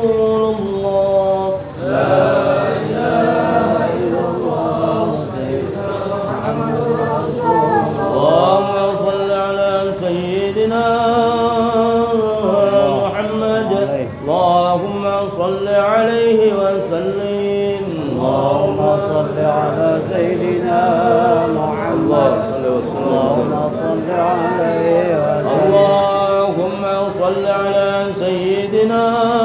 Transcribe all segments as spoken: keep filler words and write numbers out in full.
رسول الله لا إله إلا الله سيدنا محمد رسول الله اللهم صل على سيدنا محمد اللهم صل عليه وسلم اللهم صل على سيدنا محمد اللهم صل عليه وسلم اللهم صل على سيدنا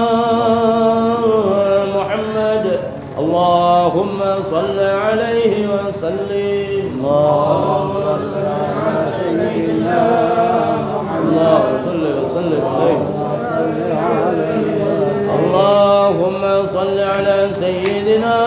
محمد اللهم صل عليه وسلم اللهم صل على سيدنا محمد صل وسلم عليه اللهم صل على سيدنا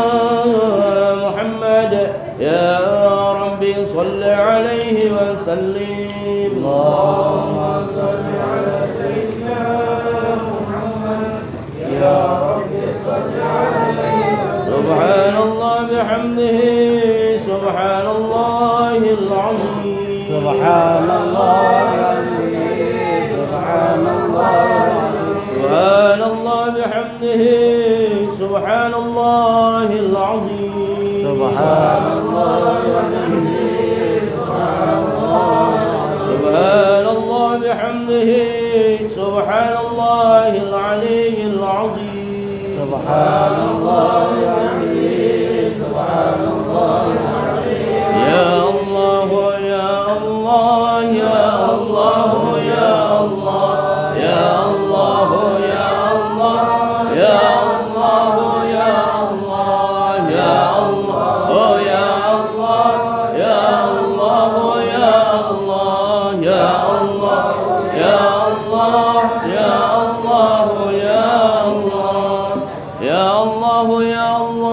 محمد يا ربي صل عليه وسلم اللهم صل على سيدنا محمد يا ربي صل عليه وسلم سبحان الله بحمده سبحان الله العظيم سبحان الله العظيم سبحان الله سبحان الله بحمده سبحان الله العظيم سبحان الله بحمده سبحان الله سبحان الله بحمده سبحان الله العلي العظيم سبحان الله بحمده سبحان الله العظيم يا الله يا الله يا الله يا الله يا الله يا الله يا الله يا الله يا الله يا الله يا الله يا الله يا الله يا الله يا الله يا الله يا الله يا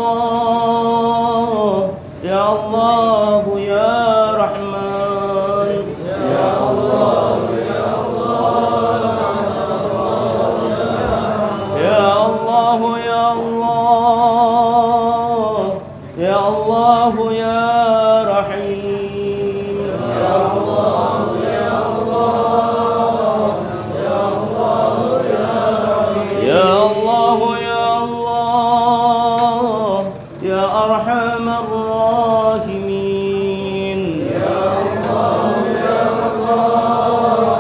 الله يا الله يا رحمن يا الله يا الله يا الله يا الله يا الله يا رحيم يا الله يا الله يا الله يا رحيم يا الله يا الله يا أرحم الراحمين يا الله يا الله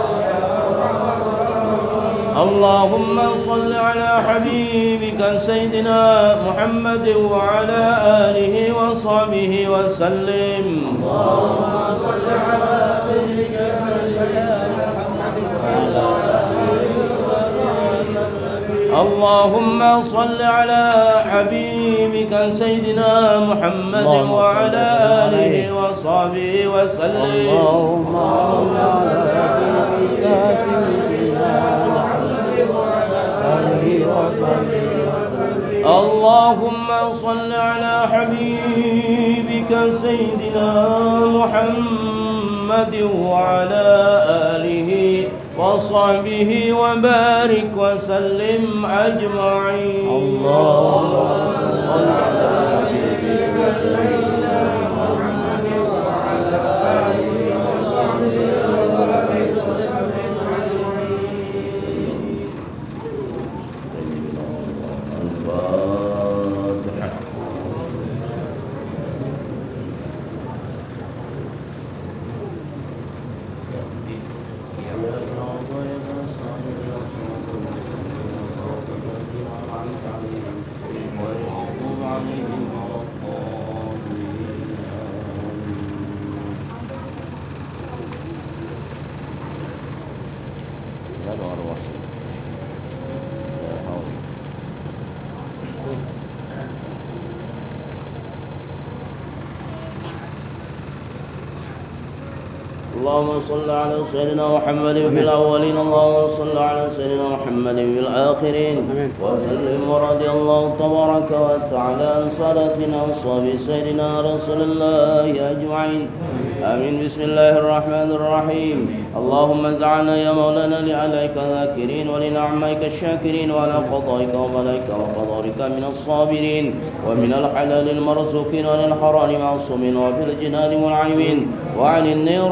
اللهم صل على حبيبك سيدنا محمد وعلى آله وصحبه وسلم اللهم صل على حبيبك سيدنا محمد وعلى آله وصحبه وسلم اللهم صل على حبيبك سيدنا محمد وعلى آله وصحبه وسلم اللهم صل على حبيبك سيدنا اللهم صل على حبيبك سيدنا محمد وعلى آله وصحبه وبارك وسلم أجمعين اللهم صل على حبيبك سيدنا محمد وعلى آله وصحبه وبارك وسلم اللهم صل على سيدنا محمد في الأولين اللهم صل على سيدنا محمد في الآخرين وسلم ورضي الله تبارك وتعالى عن سادتنا وصحب سيدنا رسول الله أجمعين آمين. بسم الله الرحمن الرحيم. اللهم اجعلنا يا مولانا لعليك ذاكرين ولنعميك الشاكرين وعلى قضائك وبلاك وقدرك من الصابرين ومن الحلال المرزوقين وللحرام معصومين وفي الجنان منعمين وعن النيران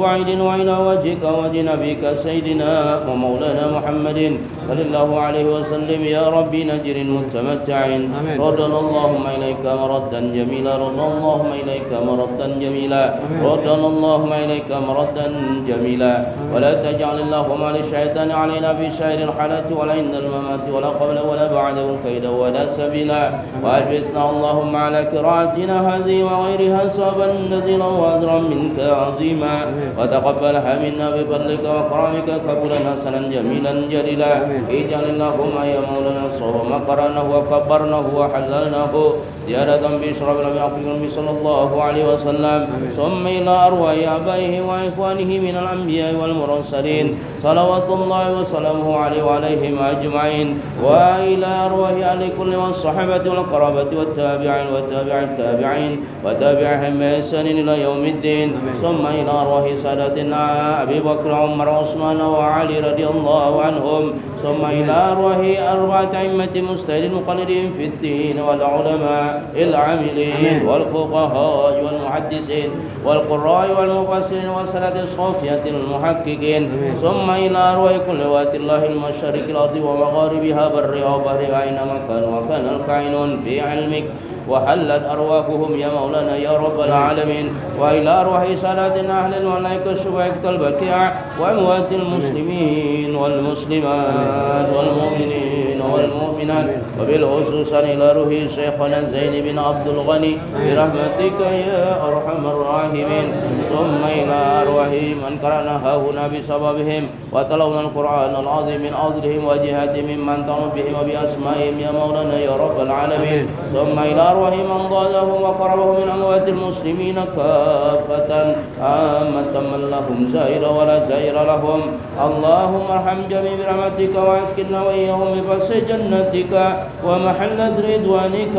بعيد وإلى وجهك وجه نبيك سيدنا ومولانا محمد صلى الله عليه وسلم يا ربي نجر المتمتعين ردنا اللهم إليك مردا جميلا ردنا اللهم إليك مردا جميلا ردنا اللهم إليك مردا جميلا ولا تجعل اللهم للشيطان علينا في شهر الحالة ولا عند الممات ولا قبل ولا بعد كيدا ولا سبيلا وألبسنا اللهم على قراءتنا هذه وغيرها صابا نزيلا وأجرا منك عظيما وتقبلها منا بفضلك وكرمك قبولا حسنا جميلا جليلا اجعل اللهم يا مولانا صوب ما قرأناه وكبرناه وحللناه زيادة بإشراف النبي صلى الله عليه وسلم ثم إلى أرواح آبائه وإخوانه من الأنبياء والمرسلين صلوات الله وسلامه عليه وعليهم أجمعين وإلى أرواح أهل كل والصحابة والقرابة والتابعين وتابع التابعين وتابعهم بإحسان إلى يوم الدين ثم إلى أرواح سادتنا أبي بكر عمر عثمان وعلي رضي الله عنهم ثم إلى أرواح أربعة أئمة مجتهدين المقلدين في الدين والعلماء العاملين والفقهاء والمحدثين والقراء والمفسرين والسلف الصوفية المحققين ثم إلى أرواح كل وات الله المشارق الأرض ومغاربها برها وبحرها أينما كانوا وكان الكائنون بعلمك وحلت أرواحهم يا مولانا يا رب العالمين وإلى أرواح ساداتنا أهل الملائكة الشفعاء البكيع وأموات المسلمين والمسلمات والمؤمنين والمؤمنات وبالخصوص إلى روح شيخنا زين بن عبد الغني برحمتك يا أرحم الراحمين ثم إلى أرواح من قرأنا هنا بسببهم وتلونا القرآن العظيم من أرضهم وجهاتهم ممن تنو بهم وبأسمائهم يا مولانا يا رب العالمين ثم إلى أرواح من ضادهم وقربهم من أموات المسلمين كافة عامة من لهم زائر ولا زائر لهم اللهم ارحم جميع برحمتك واسكننا وإياهم بفضل جنتك ومحلة رضوانك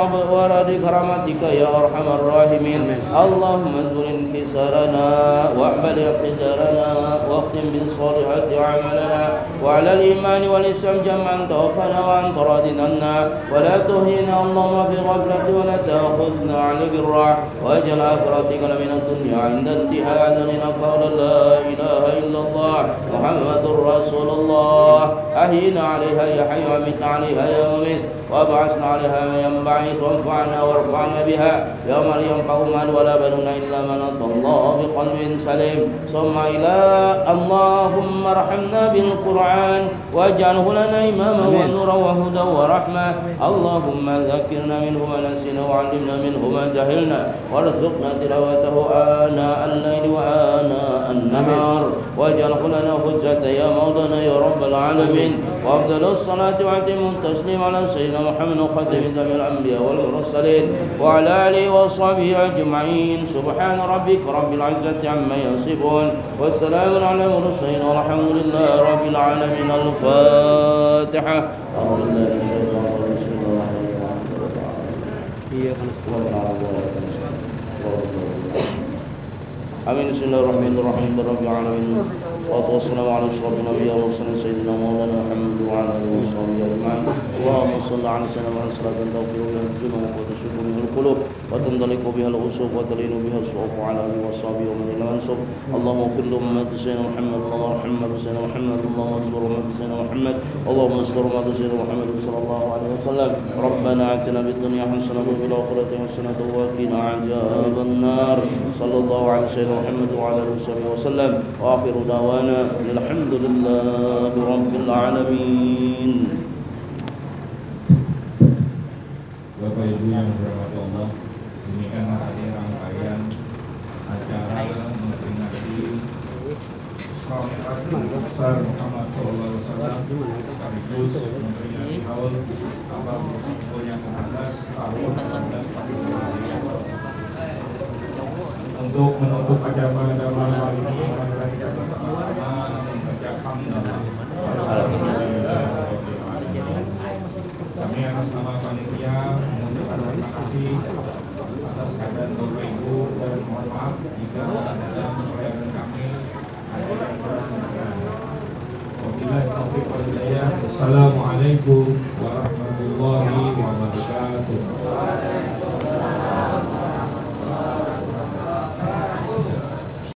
ورد كرامتك يا أرحم الراحمين اللهم اذكر انكسارنا واقبل اعتذارنا واختم بالصالحات أعمالنا وعلى الإيمان والإسلام جمعا توفنا وأنت راض عنا ولا تهينا اللهم في غفلة ولا تأخذنا على الراح واجعل آخرتك من الدنيا عند انتهاء أذاننا قول لا إله إلا الله محمد رسول الله أحينا عليها يا حي وأمتنا عليها يا مميت وابعثنا عليها من ينبعث وانفعنا وارفعنا بها يوم لا ينفع مال ولا بنون إلا من أتى الله بقلب سليم ثم إلى اللهم ارحمنا بالقرآن واجعله لنا إماما ونورا وهدى ورحمة اللهم ذكرنا منه ما نسينا وعلمنا منه ما جهلنا وارزقنا تلاوته آناء الليل وآناء النهار واجعله لنا حجة يا مولانا يا رب العالمين وأفضل الصلاة وأتم التسليم على سيدنا محمد خاتم جميع الأنبياء والمرسلين وعلى آله وصحبه أجمعين سبحان ربك رب العزة عما يصفون والسلام على المرسلين والحمد لله رب العالمين الفاتحة أعوذ بالله من الشيطان الرجيم بسم الله الرحمن الرحيم آمين بسم الله الرحمن الرحيم رب العالمين والصلاة والسلام على أشرف الأنبياء والمرسلين سيدنا مولانا محمد وعلى آله وصحبه أجمعين اللهم صل على سيدنا محمد صلاة تغفر بها الذنوب وتشفي بها القلوب وتنطلق بها الغصوب وتلين بها الصعوب وعلى آله وصحبه ومن إلى منصب اللهم اغفر لأمة سيدنا محمد اللهم ارحم أمة سيدنا محمد اللهم اصبر أمة سيدنا محمد اللهم اصبر أمة سيدنا محمد صلى الله عليه وسلم ربنا آتنا في الدنيا حسنة وفي الآخرة حسنة وقنا عذاب النار صلى الله على سيدنا محمد وعلى آله وصحبه وسلم وآخر دعوانا الحمد لله رب العالمين. Bapak Ibu yang dirahmati Allah, demikian tadi rangkaian acara memperingati Isra Mi'raj besar Muhammad Shallallahu Alaihi Wasallam sekaligus memperingati tahun abad yang ke-sebelas tahun seribu empat ratus empat puluh lima. Untuk menutup acara pada malam hari ini, marilah kita bersama-sama membaca hamdalah. Kami atas nama panitia mengucapkan terima kasih atas keadaan Bapak Ibu dan mohon maaf jika dalam perayaan kami ada yang kurang berkenan. Wabillahi taufiq wal hidayah. Wassalamualaikum warahmatullahi wabarakatuh.